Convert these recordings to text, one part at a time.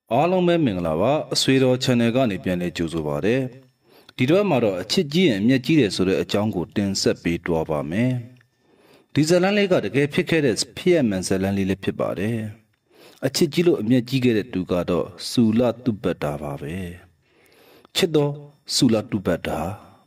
အားလုံးပဲမင်္ဂလာပါအဆွေတော် channel ကနေပြန်လဲကြိုဆိုပါရစေဒီတော့မှာတော့အချစ်ကြီးရင်အမျက်ကြီးတယ်ဆိုတဲ့အကြောင်းကိုတင်ဆက်ပေးတွားပါမယ်ဒီဇလန်လေးကတကယ်ဖြစ်ခဲ့တဲ့ဖြစ်ရမှန်ဇလန်လေးလည်းဖြစ်ပါတယ်အချစ်ကြီးလို့အမျက်ကြီးခဲ့တဲ့သူကတော့စူလတုပ္ပတာပါပဲချစ်တော်စူလတုပ္ပတာ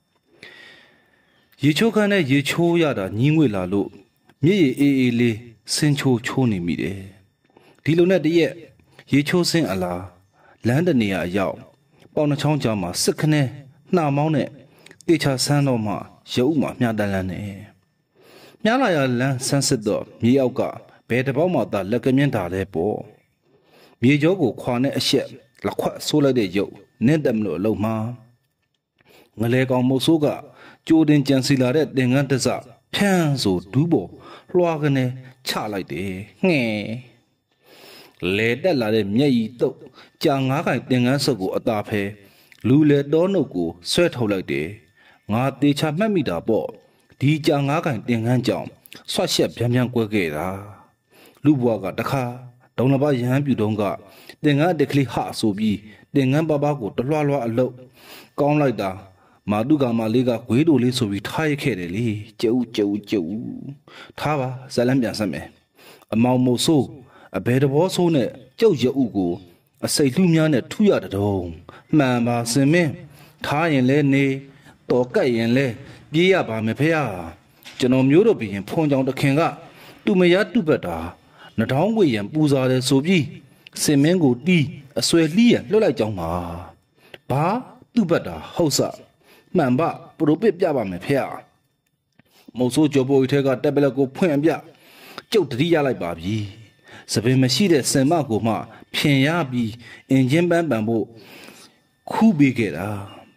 ရေချိုးခန်းနဲ့ရေချိုးရတာညင်းငွေလာလို့မြည်ရည်အေးအေးလေးစင်ချိုးချိုးနေမိတယ်ဒီလိုနဲ့တရက်ရေချိုးစင်းအလားလမ်းတနေရာရောက်ပေါင်နှချောင်းကြားမှာစစ်ခနဲနှာမောင်းနဲ့တေချာဆန်းတော့မှရုပ်မှမြတန်းလန်းနေမြလာရလန်းဆန်းစစ်တော့မြေအောက်ကဘယ်တစ်ပေါက်မှသာလက်ကမြင်းတာလဲပေါ့မြေကျောကိုခွာနဲ့အရှက်လက်ခွတ်ဆိုးလိုက်တဲ့ရုပ်နင့်တယ်မလို့အလုံးမှာငလဲကောင်မုတ်ဆိုးကကြိုတင်ကြံစီလာတဲ့တင်ငန်းတစဖြန်းဆိုဒူးပေါ်လွှာကနေချလိုက်တယ်ငှဲလေတက်လာတဲ့မျက်ရည်တုပ်ကြာငါးခိုင်တင်ငန်းစုပ်ကိုအသာဖဲလူလေတော်နှုတ်ကိုဆွဲထုတ်လိုက်တယ်ငါတေချာမှတ်မိတာပေါ့ဒီကြာငါးခိုင်တင်ငန်းကြောင့်ဆွတ်ချက်ဗျမ်းဗျမ်းကွဲခဲ့တာလူဘွားကတခါဒုံလပရဟန်းပြူတုံးကတင်ငန်းတက်ကလေးဟဆိုပြီးတင်ငန်းပပကိုတလွှားလွှားအလုတ်ကောင်းလိုက်တာမာတုကမလေးကဂွေးတို့လေးဆိုပြီးထားရခဲ့တယ်လေကျုပ်ထားပါဇလန်းပြန်ဆက်မယ်အမောင်မို့ဆိုးအဘယ်တဘောဆိုးနဲ့ကျုပ်ရဥကိုအစိတ်လှများနဲ့ထုရတဲ့တုံးမှန်ပါစင်မင်းထားရင်လဲနေတော်ကတ်ရင်လဲပြေးရပါမယ်ဖေဟာကျွန်တော်မျိုးတို့ဘီရင်ဖုံကြောင်တခင်ကတူမရတုပတ်တာနှထောင်းဝေရန်ပူစားတယ်ဆိုပြီးစင်မင်းကိုတီးအဆွဲလှီးရလွတ်လိုက်ကြောင်းပါဘာတုပတ်တာဟုတ်စမှန်ပါပရိုပစ်ပြပါမယ်ဖေဟာမုတ်ဆိုးကြောပိုးထဲကတက်ပလက်ကိုဖွင့်ပြကျုပ်တတိရလိုက်ပါပြီစပင်မရှိတဲ့စင်မကိုမှဖြင်ရပြီးအင်ဂျင်ပန်းပန်ဖို့ခူးပေးခဲ့တာ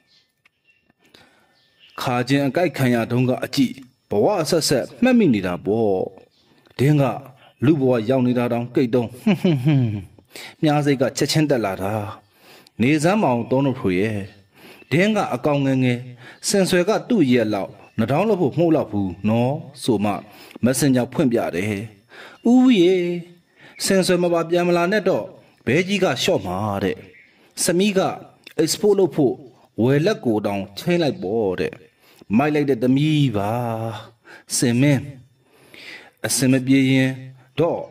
ခါချင်းအကြိုက်ခံရတုန်းကအကြည့်ဘဝအဆက်ဆက်မှတ်မိနေတာပေါ့ဒင်းကလူဘဝရောက်နေတာတောင်ကိတ်တုံးမြားစိတ်ကချက်ချင်းတက်လာတာနေစမ်းမအောင်တောင်းလို့ထိုရဲ့ဒင်းကအကောင်ငယ်ငယ်စင်ဆွဲကသူ့ရဲ့လောက်နှထောင်းလို့ဖို့မှုတ်လောက်ဘူးနော်ဆိုမှမက်ဆင်ဂျာဖွင့်ပြတယ်ဦးရေစင်ဆွဲမပါပြန်မလာနဲ့တော့ဘဲကြီးကရှော့မှာတဲ့စမီးက export လုပ်ဖို့ဝယ်လက်ကိုတောင်ချိန်လိုက်ပေါ့တဲ့မိုက်လိုက်တဲ့သမီးပါစင်မင်းအစင်မပြေရင်တော့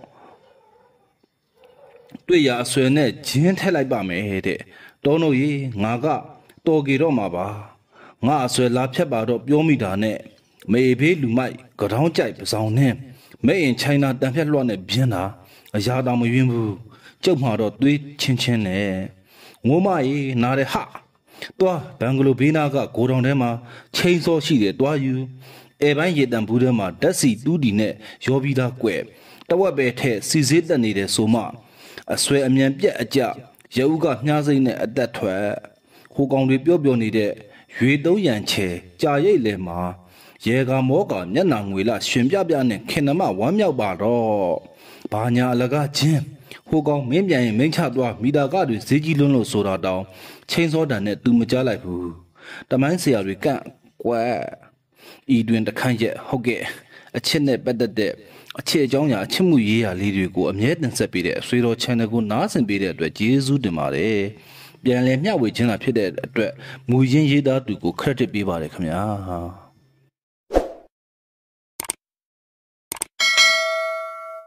တွေ့ရအဆွဲနဲ့ဂျင်းထက်လိုက်ပါမယ်တဲ့တောင်းတို့ရေငါကတော်ကေတော့မှာပါငါအဆွဲလာဖြတ်ပါတော့ပြောမိတာနဲ့မေဖေးလူမိုက်ကြောင်းကြိုက်ပစောင်းနဲ့မဲရင်ချိုင်းနာတန်ဖြတ်လွှတ်နဲ့ပြင်းတာအရာတောင်မယွင်းဘူးကျုပ်မှာတော့သွေးချင်းနဲ့ငိုးမရေနားတဲ့ဟာတွားဘန်ဂလိုဘေးနာကဂိုတောင်ထဲမှာချိန်စောရှိတယ်တွားယူအဲပိုင်းရေတံဘူးထဲမှာဓာတ်စီတူးတီနဲ့ရောပြီးသားကွယ်တဝက်ပဲထဲစီစေးတက်နေတယ်ဆိုမှအဆွဲအမြန်ပြက်အကြရုပ်ကမြားစိမ့်နဲ့အသက်ထွက်ဟိုကောင်တွေပြောနေတဲ့ရွေသုံးရန်ချဲကြာရိတ်လေမှာရေကမောကမျက်နာငွေလာရှင်ပြနဲ့ခင်နမဝမ်းမြောက်ပါတော့ဘာညာအလကားချင်းဟိုကောင်မင်းပြန်ရင်မင်းချသွားမိသားကတွေဈေးကြီးလွန်းလို့ဆိုတာတောင်ချင်းစောတန်နဲ့သူမကြားလိုက်ဘူးတမိုင်းဆရာတွေကန့်ကွက်ဤတွင်တခန့်ရက်ဟုတ်ကဲ့အချစ်နဲ့ပတ်သက်တဲ့အချစ်အကြောင်းအရာအချစ်မှုရေးရာလေးတွေကိုအမြဲတင်ဆက်ပေးတဲ့အဆွေတော် channel ကိုနားဆင်ပေးတဲ့အတွက်ကျေးဇူးတင်ပါတယ်ပြန်လည်မျှဝေခြင်းတာဖြစ်တဲ့အတွက်မူရင်းရေးသားသူကို credit ပေးပါတယ်ခင်ဗျာ